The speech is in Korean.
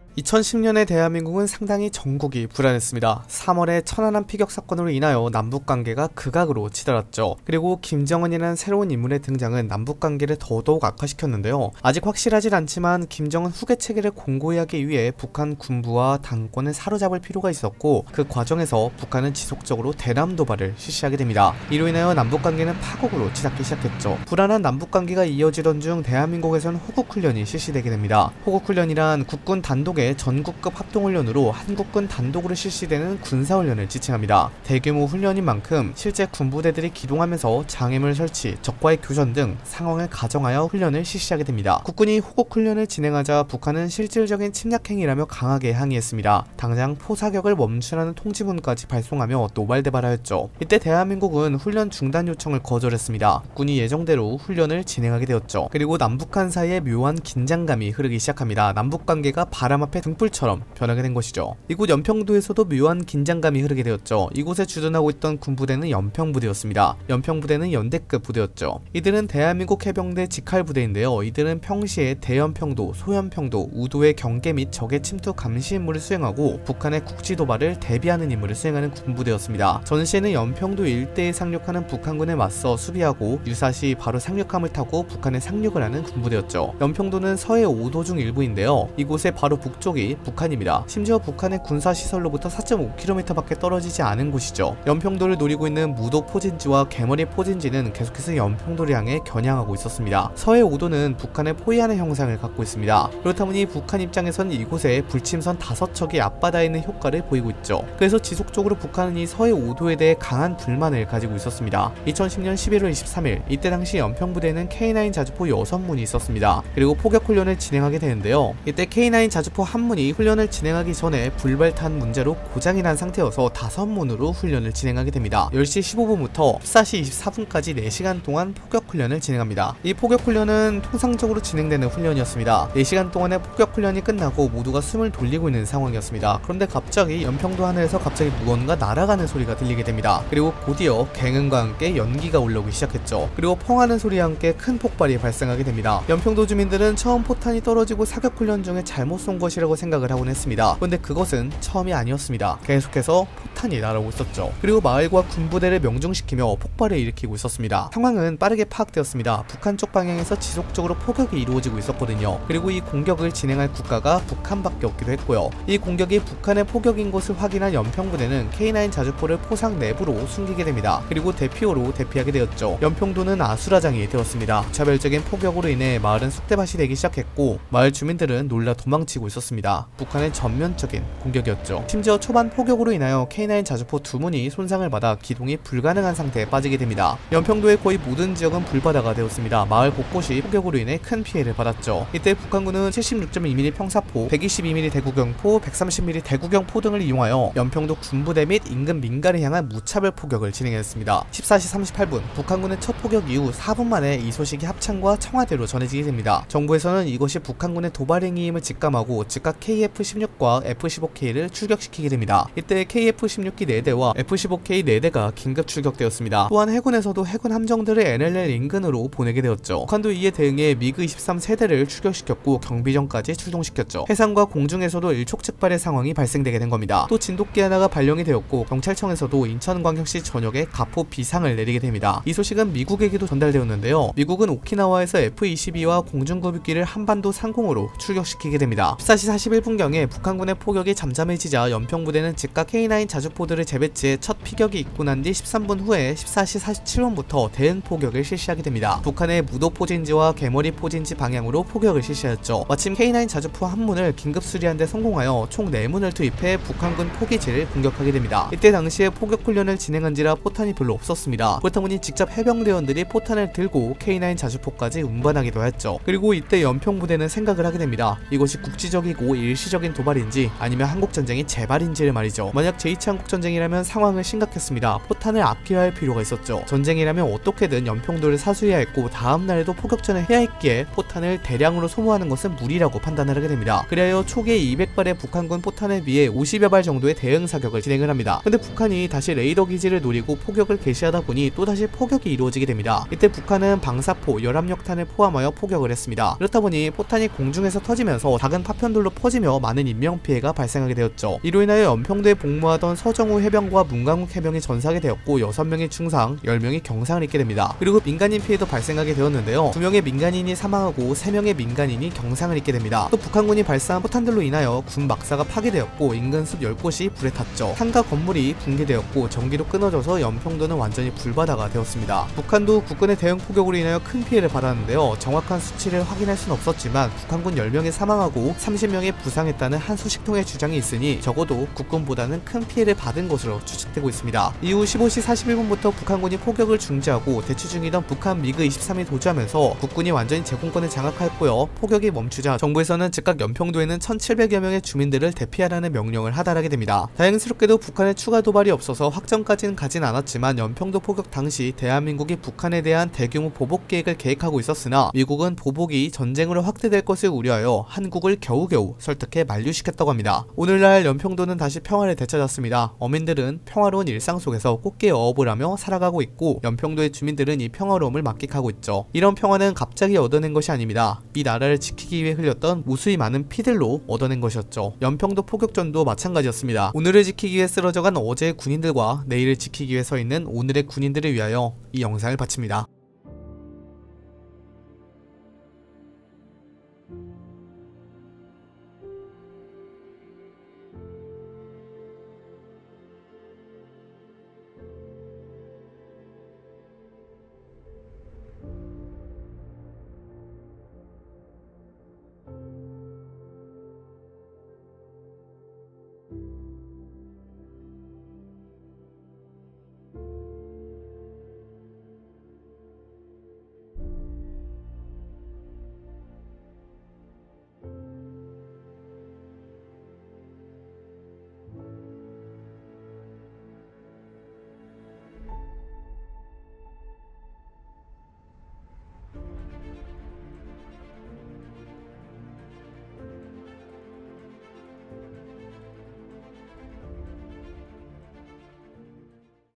2010년의 대한민국은 상당히 전국이 불안했습니다. 3월에 천안함 피격 사건으로 인하여 남북관계가 극악으로 치달았죠. 그리고 김정은이라는 새로운 인물의 등장은 남북관계를 더더욱 악화시켰는데요. 아직 확실하진 않지만 김정은 후계 체계를 공고히 하기 위해 북한 군부와 당권을 사로잡을 필요가 있었고, 그 과정에서 북한은 지속적으로 대남 도발을 실시하게 됩니다. 이로 인하여 남북관계는 파국으로 치닫기 시작했죠. 불안한 남북관계가 이어지던 중 대한민국에서는 호국훈련이 실시되게 됩니다. 호국훈련이란 국군 단독의 전국급 합동훈련으로 한국군 단독으로 실시되는 군사훈련을 지칭합니다. 대규모 훈련인 만큼 실제 군부대들이 기동하면서 장애물 설치, 적과의 교전 등 상황을 가정하여 훈련을 실시하게 됩니다. 국군이 호국훈련을 진행하자 북한은 실질적인 침략행위라며 강하게 항의했습니다. 당장 포사격을 멈추라는 통지문까지 발송하며 노발대발하였죠. 이때 대한민국은 훈련 중단 요청을 거절했습니다. 국군이 예정대로 훈련을 진행하게 되었죠. 그리고 남북한 사이에 묘한 긴장감이 흐르기 시작합니다. 남북관계가 바람 앞에 등불처럼 변하게 된 것이죠. 이곳 연평도에서도 묘한 긴장감이 흐르게 되었죠. 이곳에 주둔하고 있던 군부대는 연평부대였습니다. 연평부대는 연대급 부대였죠. 이들은 대한민국 해병대 직할부대인데요. 이들은 평시에 대연평도, 소연평도, 우도의 경계 및 적의 침투 감시 임무를 수행하고 북한의 국지 도발을 대비하는 임무를 수행하는 군부대였습니다. 전시에는 연평도 일대에 상륙하는 북한군에 맞서 수비하고 유사시 바로 상륙함을 타고 북한에 상륙을 하는 군부대였죠. 연평도는 서해 5도 중 일부인데요. 이곳의 바로 북쪽이 북한입니다. 심지어 북한의 군사시설로부터 4.5km 밖에 떨어지지 않은 곳이죠. 연평도를 노리고 있는 무도 포진지와 개머리 포진지는 계속해서 연평도를 향해 겨냥하고 있었습니다. 서해 5도는 북한을 포위하는 형상을 갖고 있습니다. 그렇다 보니 북한 입장에선 이곳에 불침선 5척이 앞바다에 있는 효과를 보이고 있죠. 그래서 지속적으로 북한은 이 서해 5도에 대해 강한 불만을 가지고 있었습니다. 2010년 11월 23일, 이때 당시 연평부대에는 K9 자주포 6문이 있었습니다. 그리고 포격훈련을 진행하게 되는데요. 이때 K9 자주포 한 문이 훈련을 진행하기 전에 불발탄 문제로 고장이 난 상태여서 5문으로 훈련을 진행하게 됩니다. 10시 15분부터 14시 24분까지 4시간 동안 포격훈련을 진행합니다. 이 포격훈련은 통상적으로 진행되는 훈련이었습니다. 4시간 동안의 포격훈련이 끝나고 모두가 숨을 돌리고 있는 상황이었습니다. 그런데 갑자기 연평도 하늘에서 갑자기 무언가 날아가는 소리가 들리게 됩니다. 그리고 곧이어 갱응과 함께 연기가 올라오기 시작했죠. 그리고 펑하는 소리와 함께 큰 폭발이 발생하게 됩니다. 연평도 주민들은 처음 포탄이 떨어지고 사격훈련 중에 잘못 쏜 것이라고 생각을 하곤 했습니다. 그런데 그것은 처음이 아니었습니다. 계속해서 포탄이 날아오고 있었죠. 그리고 마을과 군부대를 명중시키며 폭발을 일으키고 있었습니다. 상황은 빠르게 파악되었습니다. 북한 쪽 방향에서 지속적으로 포격이 이루어지고 있었거든요. 그리고 이 공격을 진행할 국가가 북한밖에 없기도 했고요. 이 공격이 북한의 포격인 것을 확인한 연평부대는 K9 자주포를 포상 내부로 숨기게 됩니다. 그리고 대피호로 대피하게 되었죠. 연평도는 아수라장이 되었습니다. 차별적인 포격으로 인해 마을은 쑥대밭이 되기 시작했고, 마을 주민들은 놀라 도망치고 있었습니다. 북한의 전면적인 공격이었죠. 심지어 초반 포격으로 인하여 K9 자주포 2문이 손상을 받아 기동이 불가능한 상태에 빠지게 됩니다. 연평도의 거의 모든 지역은 불바다가 되었습니다. 마을 곳곳이 포격으로 인해 큰 피해를 받았죠. 이때 북한군은 76.2mm 평사포, 122mm 대구경포, 130mm 대구경포 등을 이용하여 연평도 군부대 및 인근 민가를 향한 무차별 포격을 진행했습니다. 14시 38분, 북한군의 첫 포격 이후 4분 만에 이 소식이 합창과 청와대로 전해지게 됩니다. 정부에서는 이것이 북한군의 도발행위임을 직감하고 즉각 KF-16과 F-15K를 출격시키게 됩니다. 이때 KF-16기 4대와 F-15K 4대가 긴급 출격되었습니다. 또한 해군에서도 해군 함정들을 NLL 인근으로 보내게 되었죠. 북한도 이에 대응해 미그 23 세대를 출격시켰고 경비정까지 출동시켰죠. 해상과 공중에서도 일촉즉발의 상황이 발생되게 된 겁니다. 또 진돗개 하나가 발령이 되었고 경찰청에서도 인천광역시 전역에 가포 비상을 내리게 됩니다. 이 소식은 미국에게도 전달되었는데요. 미국은 오키나와에서 F-22와 공중급유기를 한반도 상공으로 출격시키게 됩니다. 14시 41분경에 북한군의 포격이 잠잠해지자 연평부대는 즉각 K9 자주포들을 재배치해 첫 피격이 있고 난 뒤 13분 후에 14시 47분부터 대응 포격을 실시하게 됩니다. 북한의 무도 포진지와 개머리 포진지 방향으로 포격을 실시하였죠. 마침 K9 자주포 한 문을 긴급 수리한 데 성공하여 총 4문을 투입해 북한군 포기지를 공격하게 됩니다. 이때 당시에 포격 훈련을 진행한지라 포탄이 별로 없었습니다. 그렇다 보니 직접 해병대원들이 포탄을 들고 K9 자주포까지 운반하기도 했죠. 그리고 이때 연평부대는 생각을 하게 됩니다. 이것이 국지적이고 일시적인 도발인지 아니면 한국전쟁이 재발인지를 말이죠. 만약 제2치 남북전쟁이라면 상황은 심각했습니다. 포탄을 아껴야 할 필요가 있었죠. 전쟁이라면 어떻게든 연평도를 사수해야 했고 다음날에도 포격전을 해야 했기에 포탄을 대량으로 소모하는 것은 무리라고 판단을 하게 됩니다. 그래야 초기에 200발의 북한군 포탄에 비해 50여 발 정도의 대응 사격을 진행을 합니다. 근데 북한이 다시 레이더 기지를 노리고 포격을 개시하다 보니 또다시 포격이 이루어지게 됩니다. 이때 북한은 방사포, 열압력탄을 포함하여 포격을 했습니다. 그렇다 보니 포탄이 공중에서 터지면서 작은 파편들로 퍼지며 많은 인명피해가 발생하게 되었죠. 이로 인하여 연평도에 복무하던 서정우 해병과 문강욱 해병이 전사하게 되었고 6명이 중상, 10명이 경상을 입게 됩니다. 그리고 민간인 피해도 발생하게 되었는데요. 2명의 민간인이 사망하고 3명의 민간인이 경상을 입게 됩니다. 또 북한군이 발사한 포탄들로 인하여 군 막사가 파괴되었고 인근 숲 10곳이 불에 탔죠. 상가 건물이 붕괴되었고 전기도 끊어져서 연평도는 완전히 불바다가 되었습니다. 북한도 국군의 대응 포격으로 인하여 큰 피해를 받았는데요. 정확한 수치를 확인할 수는 없었지만 북한군 10명이 사망하고 30명이 부상했다는 한 소식통의 주장이 있으니 적어도 국군보다는 큰 피해를 받은 것으로 추측되고 있습니다. 이후 15시 41분부터 북한군이 포격을 중지하고 대치 중이던 북한 미그 23이 도주하면서 국군이 완전히 제공권을 장악하였고요. 포격이 멈추자 정부에서는 즉각 연평도에는 1700여 명의 주민들을 대피하라는 명령을 하달하게 됩니다. 다행스럽게도 북한의 추가 도발이 없어서 확정까지는 가진 않았지만 연평도 포격 당시 대한민국이 북한에 대한 대규모 보복 계획을 계획하고 있었으나 미국은 보복이 전쟁으로 확대될 것을 우려하여 한국을 겨우겨우 설득해 만류시켰다고 합니다. 오늘날 연평도는 다시 평화를 되찾았습니다. 어민들은 평화로운 일상 속에서 꽃게 어업을 하며 살아가고 있고 연평도의 주민들은 이 평화로움을 만끽하고 있죠. 이런 평화는 갑자기 얻어낸 것이 아닙니다. 이 나라를 지키기 위해 흘렸던 무수히 많은 피들로 얻어낸 것이었죠. 연평도 포격전도 마찬가지였습니다. 오늘을 지키기 위해 쓰러져간 어제의 군인들과 내일을 지키기 위해 서 있는 오늘의 군인들을 위하여 이 영상을 바칩니다.